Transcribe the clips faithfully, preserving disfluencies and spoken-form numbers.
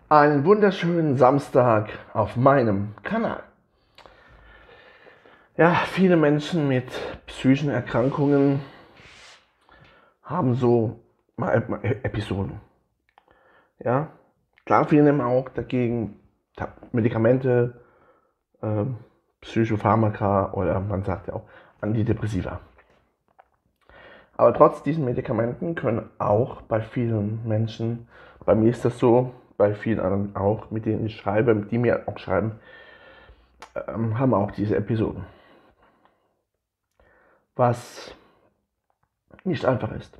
Einen wunderschönen Samstag auf meinem Kanal. Ja, viele Menschen mit psychischen Erkrankungen haben so mal Episoden. Ja, klar, viele nehmen auch dagegen Medikamente, äh, Psychopharmaka oder man sagt ja auch Antidepressiva. Aber trotz diesen Medikamenten können auch bei vielen Menschen, bei mir ist das so, bei vielen anderen auch, mit denen ich schreibe, mit die mir auch schreiben, ähm, haben auch diese Episoden. Was nicht einfach ist.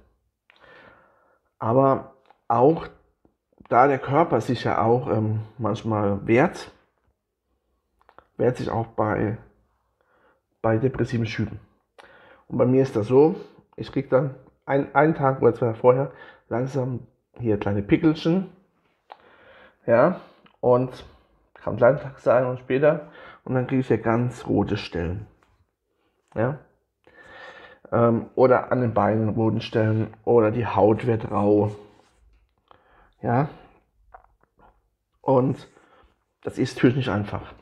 Aber auch da der Körper sich ja auch ähm, manchmal wehrt, wehrt sich auch bei, bei depressiven Schüben. Und bei mir ist das so, ich kriege dann ein, einen Tag oder zwei vorher langsam hier kleine Pickelchen. Ja, und kann kleinen Tag sein und später. Und dann kriege ich hier ganz rote Stellen. Ja. Ähm, oder an den Beinen roten Stellen. Oder die Haut wird rau. Ja. Und das ist natürlich nicht einfach.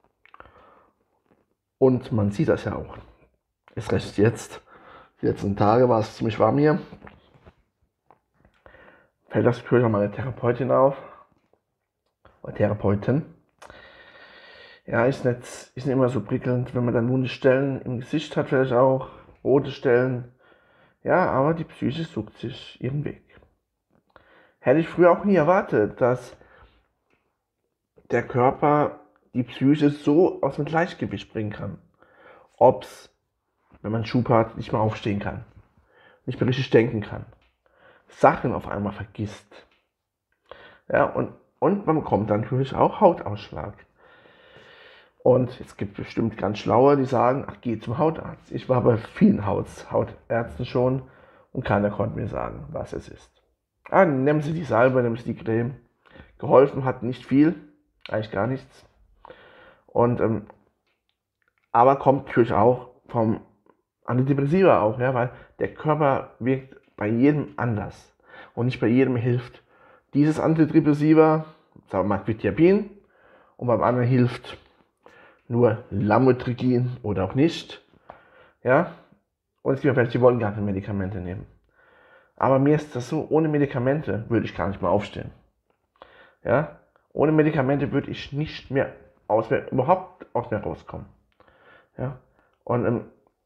Und man sieht das ja auch. Ist recht jetzt. Die letzten Tage war es ziemlich warm hier. Fällt das natürlich an meine Therapeutin auf. Oder Therapeutin. Ja, ist nicht, ist nicht immer so prickelnd, wenn man dann wunde Stellen im Gesicht hat, vielleicht auch rote Stellen. Ja, aber die Psyche sucht sich ihren Weg. Hätte ich früher auch nie erwartet, dass der Körper die Psyche so aus dem Gleichgewicht bringen kann. Ob's, wenn man einen Schub hat, nicht mehr aufstehen kann, nicht mehr richtig denken kann, Sachen auf einmal vergisst. Ja, und, und man bekommt dann natürlich auch Hautausschlag. Und es gibt bestimmt ganz Schlaue, die sagen, ach, geh zum Hautarzt. Ich war bei vielen Haut, Hautärzten schon und keiner konnte mir sagen, was es ist. Ah, nehmen Sie die Salbe, nehmen Sie die Creme. Geholfen hat nicht viel, eigentlich gar nichts. Und, ähm, aber kommt natürlich auch vom Antidepressiva auch, ja, weil der Körper wirkt bei jedem anders und nicht bei jedem hilft dieses Antidepressiva, sagen wir mal Quetiapin, und beim anderen hilft nur Lamotrigin oder auch nicht. Ja? Und es gibt welche, die wollen gar keine Medikamente nehmen. Aber mir ist das so, ohne Medikamente würde ich gar nicht mehr aufstehen. Ja? Ohne Medikamente würde ich nicht mehr, aus mehr überhaupt aus mir rauskommen. Ja? Und ähm,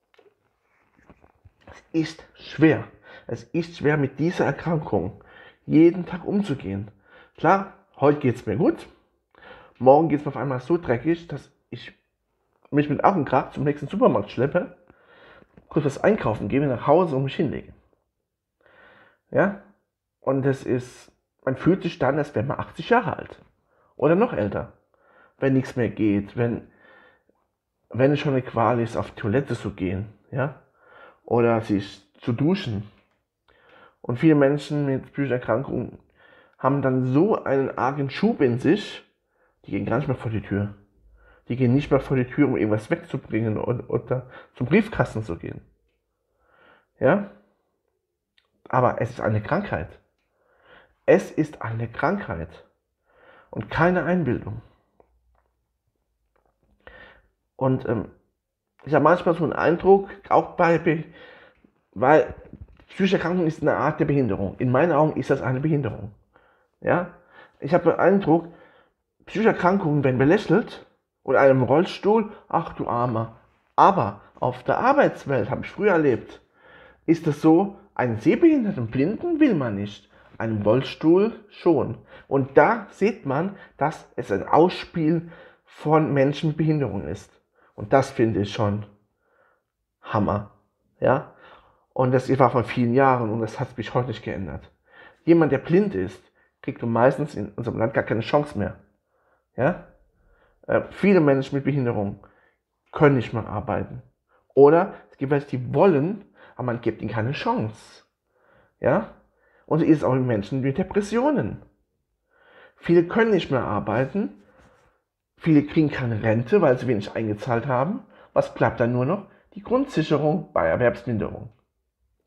es ist schwer. Es ist schwer, mit dieser Erkrankung jeden Tag umzugehen. Klar, heute geht es mir gut. Morgen geht es mir auf einmal so dreckig, dass ich mich mit Ach und Krach zum nächsten Supermarkt schleppe, kurz was einkaufen, gehe nach Hause und mich hinlege. Ja? Und das ist, man fühlt sich dann, als wäre man achtzig Jahre alt. Oder noch älter. Wenn nichts mehr geht, wenn, wenn es schon eine Qual ist, auf die Toilette zu gehen. Ja? Oder sich zu duschen. Und viele Menschen mit psychischen Erkrankungen haben dann so einen argen Schub in sich, die gehen gar nicht mehr vor die Tür. Die gehen nicht mehr vor die Tür, um irgendwas wegzubringen oder, oder zum Briefkasten zu gehen. Ja? Aber es ist eine Krankheit. Es ist eine Krankheit. Und keine Einbildung. Und ähm, ich habe manchmal so einen Eindruck, auch bei, weil psychische Erkrankung ist eine Art der Behinderung. In meinen Augen ist das eine Behinderung. Ja? Ich habe den Eindruck, psychische Erkrankungen werden belächelt und einem Rollstuhl, ach du Armer. Aber auf der Arbeitswelt, habe ich früher erlebt, ist es so, einen sehbehinderten Blinden will man nicht, einen Rollstuhl schon. Und da sieht man, dass es ein Ausspielen von Menschen mit Behinderung ist. Und das finde ich schon Hammer. Ja? Und das war vor vielen Jahren und das hat sich heute nicht geändert. Jemand, der blind ist, kriegt meistens in unserem Land gar keine Chance mehr. Ja? Äh, viele Menschen mit Behinderung können nicht mehr arbeiten. Oder es gibt welche, die wollen, aber man gibt ihnen keine Chance. Ja? Und so ist es auch mit Menschen mit Depressionen. Viele können nicht mehr arbeiten, viele kriegen keine Rente, weil sie wenig eingezahlt haben. Was bleibt dann nur noch? Die Grundsicherung bei Erwerbsminderung.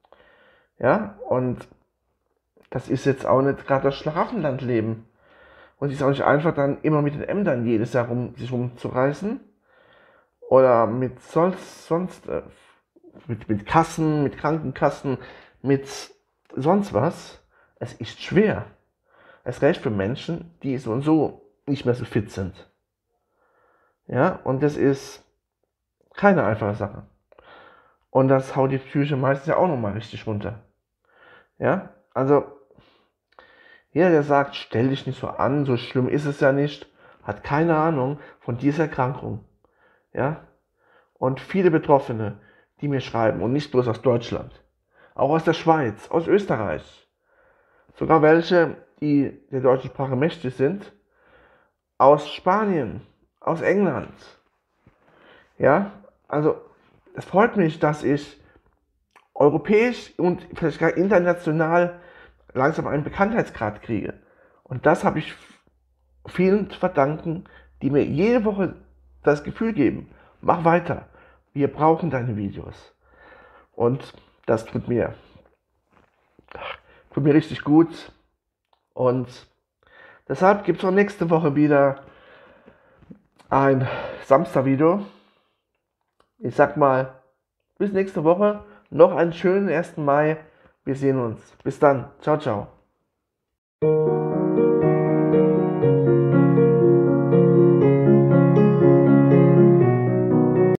Ja? Und das ist jetzt auch nicht gerade das Schlaraffenlandleben. Und es ist auch nicht einfach, dann immer mit den Ämtern jedes Jahr rum, sich rumzureißen. Oder mit sonst, sonst äh, mit, mit Kassen, mit Krankenkassen, mit sonst was. Es ist schwer. Es reicht für Menschen, die so und so nicht mehr so fit sind. Ja, und das ist keine einfache Sache. Und das haut die Psyche meistens ja auch nochmal richtig runter. Ja, also jeder, der sagt, stell dich nicht so an, so schlimm ist es ja nicht, hat keine Ahnung von dieser Erkrankung. Ja, und viele Betroffene, die mir schreiben, und nicht bloß aus Deutschland, auch aus der Schweiz, aus Österreich, sogar welche, die der deutschen Sprache mächtig sind, aus Spanien, aus England. Ja, also es freut mich, dass ich europäisch und vielleicht gar international langsam einen Bekanntheitsgrad kriege. Und das habe ich vielen zu verdanken, die mir jede Woche das Gefühl geben, mach weiter, wir brauchen deine Videos. Und das tut mir, tut mir richtig gut. Und deshalb gibt es auch nächste Woche wieder ein Samstag-Video. Ich sag mal, bis nächste Woche. Noch einen schönen ersten Mai. Wir sehen uns. Bis dann. Ciao, ciao.